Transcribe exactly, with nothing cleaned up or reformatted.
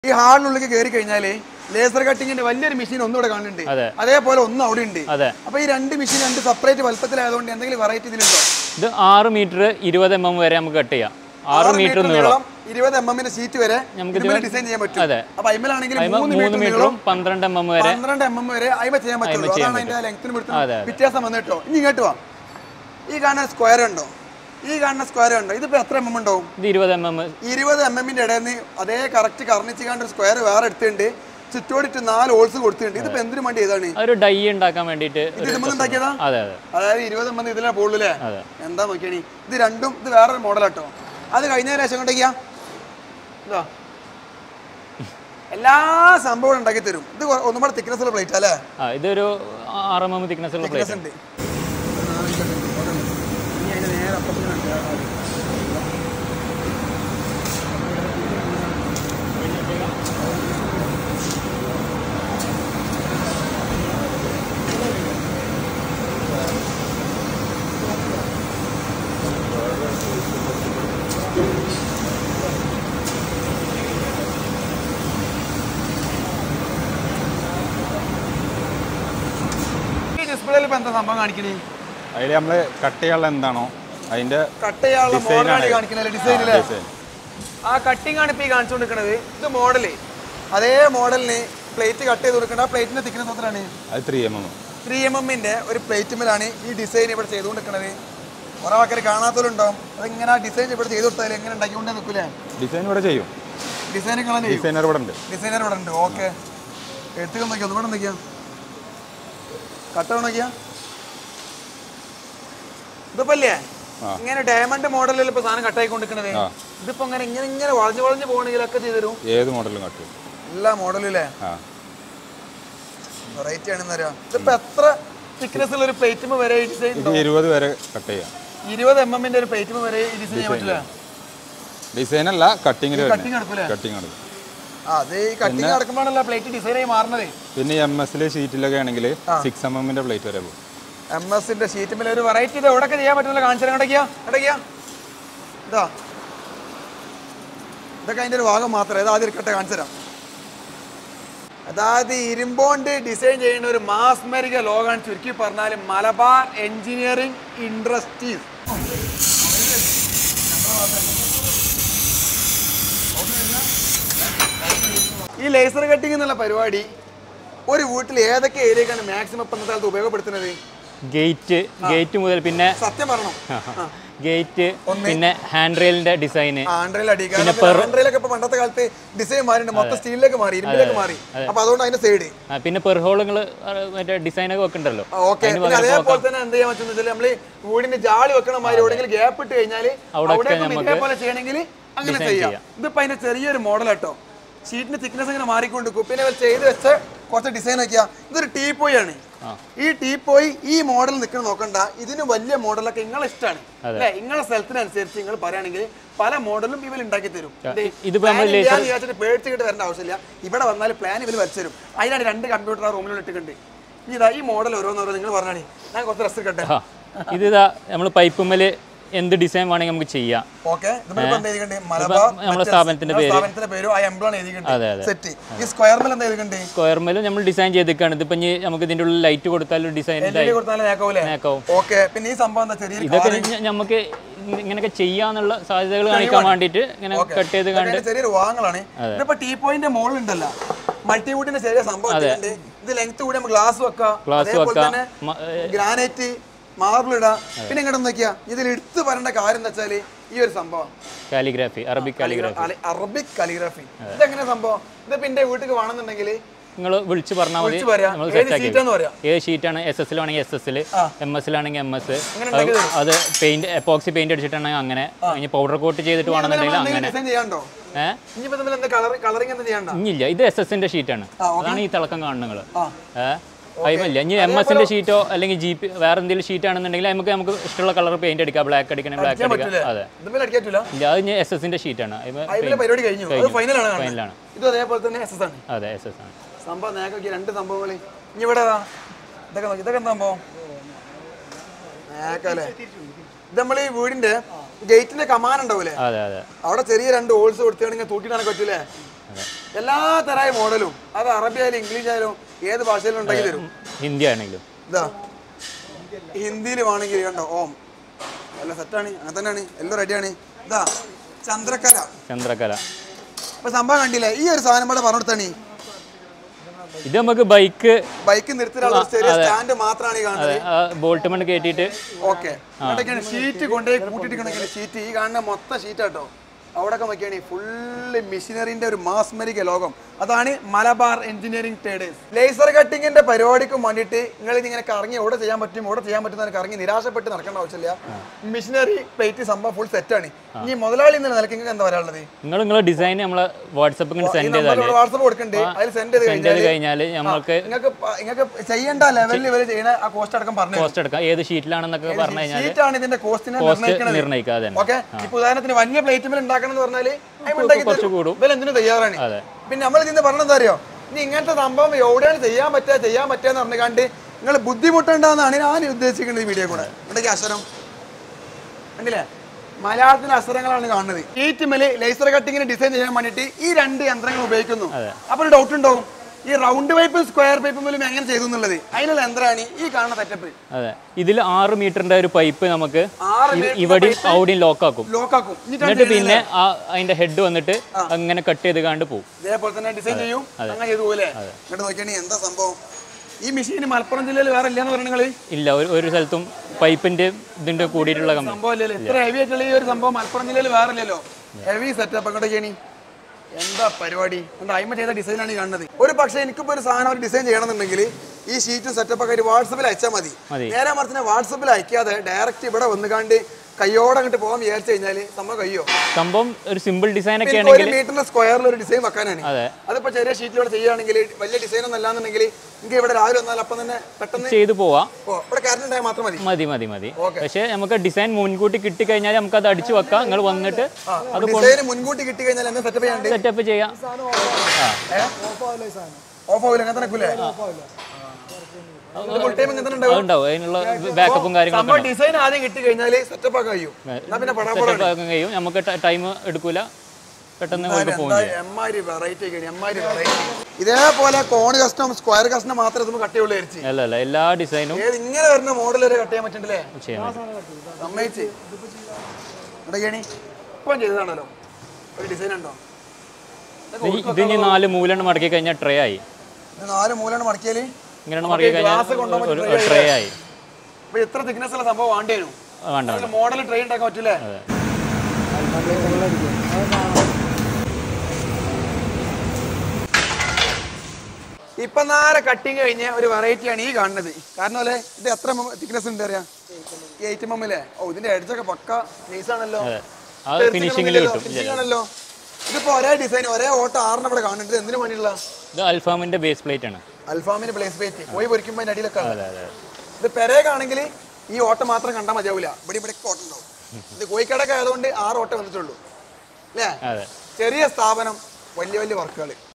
ഈ ഹാളിനുള്ളിൽ കയറി കഴിഞ്ഞാൽ ലേസർ കട്ടിങ്ങിന്റെ വലിയൊരു മെഷീൻ ഒന്നും ഇവിടെ കാണുന്നുണ്ട്, അതേപോലെ ഒന്നും അവിടെ ഉണ്ട്. അപ്പൊ ഈ രണ്ട് മെഷീൻ രണ്ട് സെപ്പറേറ്റ് വലുപ്പത്തിലായതുകൊണ്ട് എന്തെങ്കിലും വെറൈറ്റി ഇതിലുണ്ടോ? ഇത് ആറ് മീറ്റർ ഇരുപത് എം എം വരെ നമുക്ക് കട്ട് ചെയ്യാം. ആറ് മീറ്റർ നീളം ഇരുപത് എം എമ്മിന്റെ ഷീറ്റ് വരെ നമുക്ക് ഡിസൈൻ ചെയ്യാൻ പറ്റും. അപ്പൊ അതിലാണെങ്കിൽ മൂന്ന് മീറ്ററും പന്ത്രണ്ട് എം എം വരെ പന്ത്രണ്ട് എം എം വരെ അയിമ ചെയ്യാൻ പറ്റുള്ളൂ. അതാണ് അതിന്റെ ലെങ്ത്തിനും വ്യത്യാസം വന്നിട്ടോ. ഇനി ഇങ്ങോട്ട് വാ, ഈ കാണുന്ന സ്ക്വയർ ഉണ്ടോ? ഈ കാണുന്ന സ്ക്വയർ ഉണ്ടോ? ഇതിപ്പോ എത്ര എം എം ഉണ്ടാവും? ഇരുപത് എം എം ഇരുപത് എം എമ്മിന്റെ ഇടയിൽ നിന്ന് അതേ കറക്റ്റ് കർണിച്ച് കണ്ട സ്ക്വയർ വേറെ എടുത്തിട്ടുണ്ട്, ചുറ്റോടിട്ട് നാല് ഹോൾസ് കൊടുത്തിട്ടുണ്ട്. ഇതിപ്പോ എന്തിനു വേണ്ടി ഏതാണ്? ഒരു ഡൈ ഉണ്ടാക്കാൻ വേണ്ടിട്ട് ഉണ്ടാക്കിയതാ. അതായത് ഇരുപത് എം എം ഇതിലെ പോളൂല്ലേ? എന്താ നോക്കിയാണ് ഇത് രണ്ടും. ഇത് വേറൊരു മോഡലാട്ടോ. അത് കഴിഞ്ഞ ശേഷം കൊണ്ടേക്കാ ഇതാ എല്ലാ സംഭവവും ഉണ്ടാക്കി തരും. ഇത് ഒന്നുകൂടെ തിക്നെസ് ഉള്ള പ്ലേറ്റ് അല്ലേ? ഇതൊരു ആറ് എം എം തിക്നെസ് ഉള്ള പ്ലേറ്റ് ഉണ്ട്. എന്താ സംഭവം കാണിക്കണേ? അതിൽ നമ്മള് കട്ട് ചെയ്യാനുള്ള എന്താണോ അതിന്റെ കട്ട് ചെയ്യാനുള്ള മോഡലാണ് കാണിക്കുന്നത് ഡിസൈനില്. ആ കട്ടിംഗ് ആണ് ഇപ്പൊ ഈ കാണിച്ചുകൊണ്ടിരിക്കുന്നത്. ഇത് മോഡല്, അതേ മോഡലിന് പ്ലേറ്റ് കട്ട് ചെയ്ത് കൊടുക്കേണ്ട. ആ പ്ലേറ്റിന്റെ തിക്നെസ് എത്രയാണ്? അത് three M M three M എമ്മിന്റെ ഒരു പ്ലേറ്റുമിലാണ് ഈ ഡിസൈൻ ഇവിടെ ചെയ്തുകൊണ്ടിരിക്കുന്നത്. കുറെ ആൾക്കാർ കാണാത്തവരുണ്ടാവും. അതിങ്ങനെ ഡിസൈൻ ഇവിടെ ചെയ്ത് കൊടുത്താൽ എങ്ങനെ ഉണ്ടാക്കിക്കൊണ്ടേ നിൽക്കൂലേ? ഡിസൈൻ ഇവിടെ ചെയ്യും. ഡിസൈൻ ഡിസൈനർ ഇവിടെ ഉണ്ട്. ഡിസൈനർ ഇവിടെ ഉണ്ട്. ഓക്കെ, എടുത്തുകൾ നോക്കിയാ ഒന്നുകൂടെ നോക്കിയാ കട്ട് നോക്കിയാ. ഇതിപ്പോ അല്ലേ ഇങ്ങനെ ഡയമണ്ട് മോഡലിൽ ഇപ്പൊ സാധനം കട്ടായിക്കൊണ്ടിരിക്കണത്. ഇതിപ്പോ ഇങ്ങനെ ഇങ്ങനെ ഇങ്ങനെ വളഞ്ഞു വളഞ്ഞു പോകണമെങ്കിലൊക്കെ ചെയ്തു ഏത് മോഡലും കട്ട് എല്ലാ മോഡലും അല്ലേ? വെറൈറ്റി ആണെന്ന് അറിയാം. ഇതിപ്പോ എത്ര തിക്നെസ് ഉള്ള ഒരു പ്ലേറ്റും വരെ ഡിസൈൻ ഇരുപത് വരെ കട്ട് ചെയ്യാം. ഇരുപത് എം എമ്മിന്റെ ഒരു പ്ലേറ്റും വരെ ഡിസൈൻ ചെയ്യാൻ പറ്റില്ല. ഡിസൈൻ അല്ല, കട്ടിങ് കട്ടിങ് എടുക്കൂലേ? കട്ടിങ് എടുക്കും. അത് ഈ കട്ടിങ് നടക്കുമ്പോഴാണല്ലോ പ്ലേറ്റ് ഡിസൈനായി മാറുന്നത്. പിന്നെ എം എസിലെ ഷീറ്റിലൊക്കെ ആണെങ്കിൽ സിക്സ് എം എമ്മിന്റെ പ്ലേറ്റ് വരെ പോകും. എം എസിന്റെ ഷീറ്റിൽ ഒരു വെറൈറ്റി ഇത് എവിടെയൊക്കെ ചെയ്യാൻ പറ്റുന്നില്ല. കാണിച്ചാൽ ഇടയ്ക്കാ ഇടയ്ക്കാ ഇതാ ഇതൊക്കെ അതിന്റെ ഒരു ഭാഗം മാത്രമേ. ഇത് ആദ്യം ഇരിക്കട്ടെ, കാണിച്ചു തരാം. അതായത് ഇരുമ്പോണ്ട് ഡിസൈൻ ചെയ്യുന്ന ഒരു മാസ്മരിക ലോകമാണ് ചുരുക്കി പറഞ്ഞാൽ മലബാർ എഞ്ചിനീയറിംഗ് ഇൻഡസ്ട്രീസ്. ഈ ലേസർ കട്ടിംഗ് എന്നുള്ള പരിപാടി ഒരു വീട്ടിൽ ഏതൊക്കെ ഏരിയക്കാണ് മാക്സിമം ഇന്നത്തെ കാലത്ത് ഉപയോഗപ്പെടുത്തുന്നത്? ഗേറ്റ് ഗേറ്റ് മുതൽ പിന്നെ സത്യം പറഞ്ഞോ ഗേറ്റ്, പിന്നെ ഹാൻഡ് റെയിലിന്റെ ഡിസൈൻ, പണ്ടത്തെ കാലത്ത് ഡിസൈൻ മാറിയിട്ട് മൊത്തം സ്റ്റീലിലേക്ക് മാറി, ഇരുമ്പിലേക്ക് മാറി. അപ്പൊ അതുകൊണ്ട് അതിന്റെ സൈഡ് പിന്നെ പെർഹോളുകൾ മറ്റേ ഡിസൈൻ ഒക്കെ വെക്കണ്ടല്ലോ. ഓക്കെ, അതേപോലെ തന്നെ എന്ത് ചെയ്യാൻ പറ്റുന്ന നമ്മള് വീടിന്റെ ജാളി വെക്കണ മാതിരി എവിടെയെങ്കിലും ഗ്യാപ്പ് ഇട്ട് കഴിഞ്ഞാൽ ഇതേപോലെ ചെയ്യണമെങ്കിൽ അങ്ങനെ ചെയ്യാം. ഇതിപ്പോ അതിന്റെ ചെറിയൊരു മോഡൽ കേട്ടോ. ഷീറ്റിന്റെ തിക്നെസ് ഇങ്ങനെ മാറിക്കൊണ്ടിരിക്കും. പിന്നെ ചെയ്ത് വെച്ച കുറച്ച് ഡിസൈൻ ഒക്കെയാ. ഇതൊരു ടീപ്പോയി ആണ്. ഈ ടീപ്പോയി ഈ മോഡൽ നിൽക്കണം നോക്കണ്ട. ഇതിന് വലിയ മോഡലൊക്കെ നിങ്ങളെ ഇഷ്ടമാണ് അല്ലെ? നിങ്ങളെ സ്ഥലത്തിനനുസരിച്ച് നിങ്ങൾ പറയുകയാണെങ്കിൽ പല മോഡലും ഇവർ ഉണ്ടാക്കി തരും. വിചാരിച്ചിട്ട് പേടിച്ചിട്ട് വരേണ്ട ആവശ്യമില്ല. ഇവിടെ വന്നാൽ പ്ലാൻ ഇവർ വരച്ചു. അതിനാണ് രണ്ട് കമ്പ്യൂട്ടർ ആ റൂമിൽ ഇട്ടിട്ടുണ്ട്. ഇതാ ഈ മോഡൽ ഓരോന്നോരോ നിങ്ങൾ പറഞ്ഞാണേ, ഞാൻ കുറച്ച് റെസ്റ്റ് കിട്ടെ. ഇത് നമ്മൾ പൈപ്പുമ്മല് എന്ത് ഡിസൈൻ വേണമെങ്കിൽ നമുക്ക് ചെയ്യാം. നമ്മുടെ സ്ഥാപനത്തിന്റെ പേര് സ്ക്വയർമേലും നമ്മൾ ഡിസൈൻ ചെയ്തിരിക്കുകയാണ്. ഇതിപ്പോ നമുക്ക് ഇതിന്റെ ഉള്ളിൽ ലൈറ്റ് കൊടുത്താൽ ഡിസൈൻ ഇതൊക്കെ നമുക്ക് ഇങ്ങനെയൊക്കെ ചെയ്യാന്നുള്ള സാധ്യതകൾ കാണിക്കാൻ വേണ്ടിട്ട് ഇങ്ങനെ കട്ട് ചെയ്ത് കണ്ട് ചെറിയൊരു വാങ്ങലാണ്. ഇതിപ്പോ ടീ പോയിന്റ് മോൾ ഉണ്ടല്ലോ, മൾട്ടിവുഡിന്റെ ചെറിയ സംഭവം. ഇത് ലെങ്ത് കൂടി നമുക്ക് ഗ്ലാസ് വെക്കാം, ഗ്ലാസ് വെക്കാം, ഗ്രാനൈറ്റ്, മാർബിൾ ഇടാ. പിന്നെ ഇങ്ങോട്ട് നോക്കിയാ ഇതിൽ എടുത്ത് പറയേണ്ട കാര്യം എന്താ വെച്ചാല് ഈ ഒരു സംഭവം calligraphy, Arabic calligraphy. Arabic calligraphy ഇതെങ്ങനെ സംഭവം? ഇതിപ്പോ എന്റെ വീട്ടിൽ വേണമെന്നുണ്ടെങ്കിൽ നിങ്ങൾ വിളിച്ച് പറഞ്ഞാൽ മതി. ഏത് ഷീറ്റാണ്? എസ് എസ് ആണെങ്കിൽ എസ് എസ്, എം എസ് ആണെങ്കിൽ എം എസ്. അത് പെയിന്റ് എപ്പോക്സി പെയിന്റ് അടിച്ചിട്ടാണെങ്കിൽ അങ്ങനെ, ഇനി പൗഡർ കോട്ട് ചെയ്തിട്ട് വേണമെന്നുണ്ടെങ്കിൽ അങ്ങനെ. ഇല്ല, ഇത് എസ് എസിന്റെ ഷീറ്റാണ്. അതാണ് ഈ തിളക്കം കാണുന്നത് നിങ്ങൾ. അതില്ല, ഇനി എം എസിന്റെ ഷീറ്റോ അല്ലെങ്കിൽ ജി പി വേറെ എന്തെങ്കിലും ഷീറ്റ് ആണെന്നുണ്ടെങ്കിൽ നമുക്ക് നമുക്ക് ഇഷ്ടമുള്ള കളർ പെയിന്റ് അടിക്കാം. ബ്ലാക്ക് അടിക്കണേ ബ്ലാക്ക് അടിക്കാം. അതെ, ഇല്ല, അത് ഇനി എസ് എസിന്റെ ഷീറ്റാണ്. ഫൈനലാണ്. അതെ, എസ് എസ് ആണ് സംഭവം. രണ്ട് സംഭവങ്ങൾ ഇനി ഇവിടെ ഇതൊക്കെ നോക്കി. ഇതൊക്കെ സംഭവം ഇത് നമ്മൾ ഈ വീടിന്റെ ഗേറ്റിന്റെ കമാൻ ഉണ്ടാവൂലേ, അവിടെ ചെറിയ രണ്ട് ഹോൾസ് കൊടുത്താണെങ്കിൽ തൂക്കിയിടാനൊക്കെ പറ്റൂലേ? എല്ലാ തരായ മോഡലും അത് അറബി ആയാലും ഇംഗ്ലീഷ് ആയാലും ഏത് ഭാഷയിലും ഉണ്ടാക്കി തരും. ഹിന്ദി ആണെങ്കിലും ഇതാ ഹിന്ദിയിൽ വേണമെങ്കിൽ കണ്ടോ ഓം എല്ലാം സെറ്റാണ്, അങ്ങനെ തന്നെയാണ്, എല്ലാം റെഡിയാണ്. ഇതാ ചന്ദ്രക്കല ചന്ദ്രകല. അപ്പൊ സംഭവം കണ്ടില്ലേ, ഈ ഒരു സാധനം ഇവിടെ പറഞ്ഞെടുത്താണ്. ഇത് നമുക്ക് ബൈക്ക് ബൈക്ക് നിർത്തിയുള്ള ചെറിയ സ്റ്റാൻഡ് മാത്രമാണ് ഈ കാണുന്നത്. ബോൾട്ട് മണ്ണ് കയറ്റിയിട്ട് ഓക്കെ ഷീറ്റ് കൊണ്ടുപോയി കൂട്ടിട്ടിട്ടുണ്ടെങ്കിൽ ഷീറ്റ് ഈ കാണുന്ന മൊത്തം ഷീറ്റ് കേട്ടോ. അവിടെയൊക്കെ നോക്കിയാണ് ഫുള്ള് മെഷീനറിന്റെ ഒരു മാസ്മരിക ലോകം. അതാണ് മലബാർ എഞ്ചിനീയറിംഗ് ട്രേഡേഴ്സ്. ലേസർ കട്ടിങ്ങിന്റെ പരിപാടിക്കും വേണ്ടിയിട്ട് നിങ്ങൾ ഇതിങ്ങനെ കറങ്ങി എവിടെ ചെയ്യാൻ പറ്റും ഇവിടെ ചെയ്യാൻ പറ്റുന്ന കറങ്ങി നിരാശപ്പെട്ട് നടക്കേണ്ട ആവശ്യമില്ല. മെഷീനറി പ്ലേറ്റ് സംഭവം ഫുൾ സെറ്റാണ്. ഇനി മുതലാളി എന്ന നിലയ്ക്ക് നിങ്ങൾക്ക് എന്താ പറയാനുള്ളത്? നിങ്ങൾ നിങ്ങളുടെ ഡിസൈൻ നമ്മളെ വാട്സപ്പ് സെൻഡ് ചെയ്താൽ വാട്സപ്പ് കൊടുക്കണ്ടേ, അതിൽ സെൻഡ് ചെയ്ത് കഴിഞ്ഞാൽ നമുക്ക് നിങ്ങൾക്ക് നിങ്ങൾക്ക് ചെയ്യേണ്ട ലെവലിൽ ഇവർ ചെയ്യുന്ന ആ കോസ്റ്റ് അടക്കം പറഞ്ഞു കോസ്റ്റ് എടുക്കാം, ഏത് ഷീറ്റിലാണെന്നൊക്കെ പറഞ്ഞു കഴിഞ്ഞാൽ ഷീറ്റാണ് ഇതിന്റെ കോസ്റ്റിനെ നിർണ്ണയിക്കാതെ. ഓക്കെ ഇപ്പൊ ഉദാഹരണത്തിന് വലിയ പ്ലേറ്റ് ഉണ്ടാക്കണം എന്ന് പറഞ്ഞാല് ഇവർ എന്തിനും തയ്യാറാണ്. പിന്നെ നമ്മൾ ഇതിന് പറഞ്ഞെന്താ അറിയോ, ഇനി ഇങ്ങനത്തെ സംഭവം എവിടെയാണ് ചെയ്യാൻ പറ്റുക ചെയ്യാൻ പറ്റുക എന്ന് പറഞ്ഞുകൊണ്ട് നിങ്ങൾ ബുദ്ധിമുട്ടുണ്ടെന്നാണ് ഞാൻ ഉദ്ദേശിക്കുന്നത് ഈ വീഡിയോ കൂടെ. ഉണ്ടെങ്കിൽ അക്ഷരം കണ്ടില്ലേ, മലയാളത്തിലെ അക്ഷരങ്ങളാണ് കാണുന്നത്. ഷീറ്റുമേല് ലേസർ കട്ടിങ്ങിന് ഡിസൈൻ ചെയ്യാൻ വേണ്ടിയിട്ട് ഈ രണ്ട് യന്ത്രങ്ങൾ ഉപയോഗിക്കുന്നു. അപ്പൊ ഒരു ഡൗട്ട് ഉണ്ടാവും, ഈ റൗണ്ട് പൈപ്പും സ്ക്വയർ പൈപ്പും പോലും എങ്ങനെ ചെയ്തു എന്നുള്ളത്. അതിനുള്ള യന്ത്രമാണ് ഈ കാണുന്ന സെറ്റപ്പ്. അതെ, ഇതിൽ ആറ് മീറ്ററിന്റെ ഒരു പൈപ്പ് നമുക്ക് ഇവിടെയും അവിടെയും ലോക്കാക്കും ലോക്കാക്കും എന്നിട്ട് പിന്നെ അതിന്റെ ഹെഡ് വന്നിട്ട് അങ്ങനെ കട്ട് ചെയ്ത് കണ്ട് പോകും. ഇതേപോലെ തന്നെ ഡിസൈൻ ചെയ്യും, അങ്ങനെ ചെയ്തു പോലെ. എന്നിട്ട് നോക്കിയാണെങ്കിൽ എന്താ സംഭവം, ഈ മെഷീൻ മലപ്പുറം ജില്ലയിൽ വേറെ ഇല്ലാന്ന് പറഞ്ഞാൽ ഇല്ല, ഒരു സ്ഥലത്തും പൈപ്പിന്റെ ഇതിന്റെ കൂടിയിട്ടുള്ള സംഭവം ഇല്ലല്ലോ. ഇത്ര ഹെവി ആയിട്ടുള്ള ഈ ഒരു സംഭവം മലപ്പുറം ജില്ലയിൽ വേറെ ഇല്ലല്ലോ. ഹെവി സെറ്റപ്പ് അങ്ങോട്ടേക്കാണ്. എന്താ പരിപാടി, എന്താ അയിമ ചെയ്ത ഡിസൈനാണ് ഈ കാണുന്നത്. ഒരു പക്ഷേ എനിക്കിപ്പോൾ ഒരു സാധനം ഒരു ഡിസൈൻ ചെയ്യണമെന്നുണ്ടെങ്കിൽ ഈ ഷീറ്റും സെറ്റപ്പ് ഒക്കെ വാട്സപ്പിൽ അയച്ചാൽ മതി. നേരെ മറിച്ച് വാട്സപ്പിൽ അയക്കാതെ ഡയറക്റ്റ് ഇവിടെ വന്നുകാണ്ട് കയ്യോടെ അങ്ങോട്ട് പോകാൻ വിചാരിച്ചു കഴിഞ്ഞാല് സംഭവം കഴിയോ? സംഭവം ഒരു സിമ്പിൾ ഡിസൈൻ ഒക്കെ ഒരു മീറ്ററിന്റെ സ്ക്വയറിൽ ഒരു ഡിസൈൻ വെക്കാനാണ്. അതിപ്പോ ചെറിയ ഷീറ്റിലൂടെ ചെയ്യുകയാണെങ്കിൽ വലിയ ഡിസൈൻ ഒന്നും അല്ലാന്നുണ്ടെങ്കിൽ എനിക്ക് ഇവിടെ രാവിലെ വന്നാൽ അപ്പം തന്നെ പെട്ടെന്ന് ചെയ്തു പോവാം. ഇവിടെ കറണ്ട് ഉണ്ടായാൽ മാത്രം മതി മതി മതി മതി പക്ഷേ നമുക്ക് ഡിസൈൻ മുൻകൂട്ടി കിട്ടി കഴിഞ്ഞാൽ നമുക്ക് അത് അടിച്ചു വെക്കാം. നിങ്ങൾ വന്നിട്ട് അത് മുൻകൂട്ടി കിട്ടി കഴിഞ്ഞാൽ എന്താ സെറ്റപ്പ് ചെയ്യാൻ സെറ്റപ്പ് ചെയ്യാം. ഓഫ് ആവില്ല, അങ്ങനെ തന്നെ ബാക്കപ്പും കാര്യങ്ങളും ഡിസൈൻ ആദ്യം കിട്ടി കഴിഞ്ഞാൽ സെറ്റപ്പ് ആക്കാൻ കഴിയും. കഴിയും നമുക്ക് ടൈം എടുക്കൂല, പെട്ടെന്ന് ഇതേപോലെ കോൺ കസ്റ്റം സ്ക്വയർ കസ്റ്റം മാത്രമേ നമുക്ക് കട്ട് ചെയ്യുള്ളൂ. അല്ല അല്ല എല്ലാ ഡിസൈനും ഇങ്ങനെ വരുന്ന മോഡൽ വരെ കട്ട് ചെയ്യാൻ പറ്റണ്ടല്ലേ. സമ്മതിച്ച് ഇപ്പം ചെയ്തതാണല്ലോ ഒരു ഡിസൈൻ ഉണ്ടോ. ഇതിന് നാല് മൂലെണ്ണം മടക്കി കഴിഞ്ഞാൽ ട്രേ ആയി. നാല് മൂലെണ്ണം മടക്കിയാല് ഇങ്ങനെ മടക്കി കഴിഞ്ഞാൽ ട്രേ ആയി. എത്ര തിക്നെസ് ഉള്ള സംഭവം വേണ്ടേനു മോഡൽ ട്രേ ഉണ്ടാക്കാൻ പറ്റൂലേ. ഇപ്പൊ നേരെ കട്ടിങ് കഴിഞ്ഞ ഒരു വെറൈറ്റിയാണ് ഈ കാണുന്നത്. കാരണം അല്ലേ ഇത് എത്ര തിക്നെസ് ഉണ്ട് അറിയാം, എയ്റ്റ് എം എം അല്ലേ. ഓ ഇതിന്റെ എഡ്ജൊക്കെ പക്ക നൈസാണല്ലോ, ആണല്ലോ. ഇതിപ്പോ ഒരേ ഡിസൈൻ ഒരേ ഓട്ടം ആറിന് ഇവിടെ കാണുന്നുണ്ട്. എന്തിനു വേണ്ടിയുള്ള അൽഫാമിന്റെ ബേസ് പ്ലേറ്റ് ആണ്. അൽഫാമിന്റെ ബേസ് പ്ലേറ്റ് പോയി പൊരിക്കുമ്പോ അതിന്റെ അടിയിലൊക്കെ. ഇത് പെരേക്കാണെങ്കിൽ ഈ ഓട്ടം മാത്രം കണ്ടാൽ മതിയാവില്ല, ഇവിടെ ഇവിടെ ഓട്ടം ഉണ്ടാവും. ഇത് കോഴിക്കടക്ക് ആയതുകൊണ്ട് ആറ് ഓട്ടം വന്നിട്ടുള്ളൂ അല്ലേ. ചെറിയ സ്ഥാപനം, വലിയ വലിയ വർക്കുകൾ.